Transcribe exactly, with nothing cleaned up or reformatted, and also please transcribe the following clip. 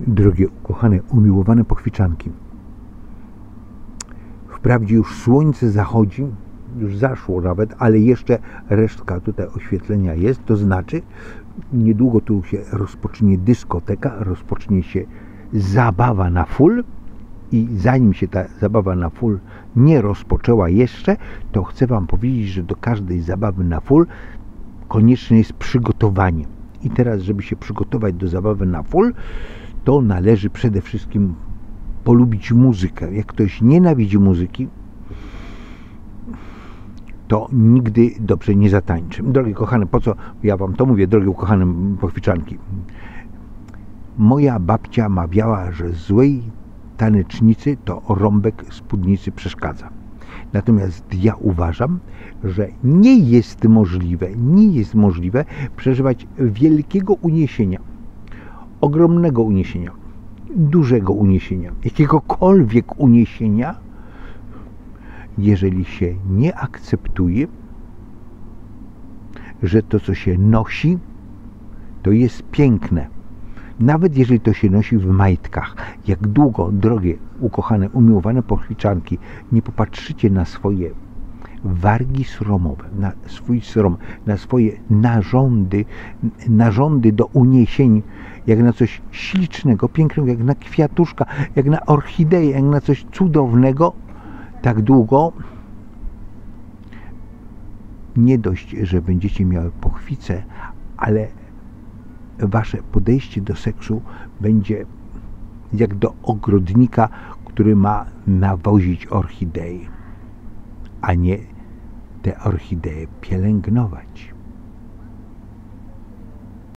Drogie ukochane, umiłowane pochwiczanki, wprawdzie już słońce zachodzi, już zaszło nawet, ale jeszcze resztka tutaj oświetlenia jest, to znaczy niedługo tu się rozpocznie dyskoteka, rozpocznie się zabawa na full i zanim się ta zabawa na full nie rozpoczęła jeszcze, to chcę Wam powiedzieć, że do każdej zabawy na full konieczne jest przygotowanie. I teraz, żeby się przygotować do zabawy na full, to należy przede wszystkim polubić muzykę. Jak ktoś nienawidzi muzyki, to nigdy dobrze nie zatańczy. Drogie kochane, po co ja Wam to mówię, drogie ukochane pochwiczanki? Moja babcia mawiała, że złej tanecznicy to rąbek spódnicy przeszkadza. Natomiast ja uważam, że nie jest możliwe, nie jest możliwe przeżywać wielkiego uniesienia, ogromnego uniesienia, dużego uniesienia, jakiegokolwiek uniesienia, jeżeli się nie akceptuje, że to, co się nosi, to jest piękne. Nawet jeżeli to się nosi w majtkach. Jak długo, drogie, ukochane, umiłowane pochwiczanki, nie popatrzycie na swoje wargi sromowe, na swój srom, na swoje narządy, narządy do uniesień, jak na coś ślicznego, pięknego, jak na kwiatuszka, jak na orchideję, jak na coś cudownego, tak długo nie dość, że będziecie miały pochwicę, ale wasze podejście do seksu będzie jak do ogrodnika, który ma nawozić orchidei, a nie te orchidee pielęgnować.